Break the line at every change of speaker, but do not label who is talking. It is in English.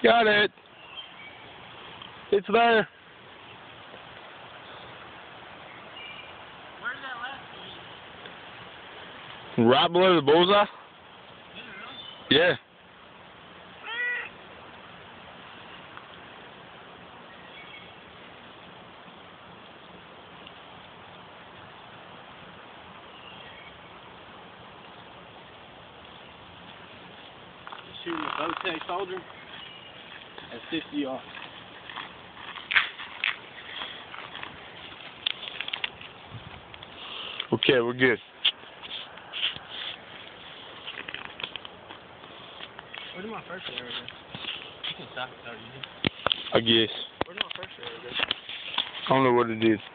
Got it. It's there.
Where's that last one?
Right below the bullseye? Yeah.
Shooting a bowtech soldier at 60 yards.
Okay, we're good.
Where did my first arrow go? You can stop it, though, you
I guess.
Where did my first arrow go?
I don't know what it is.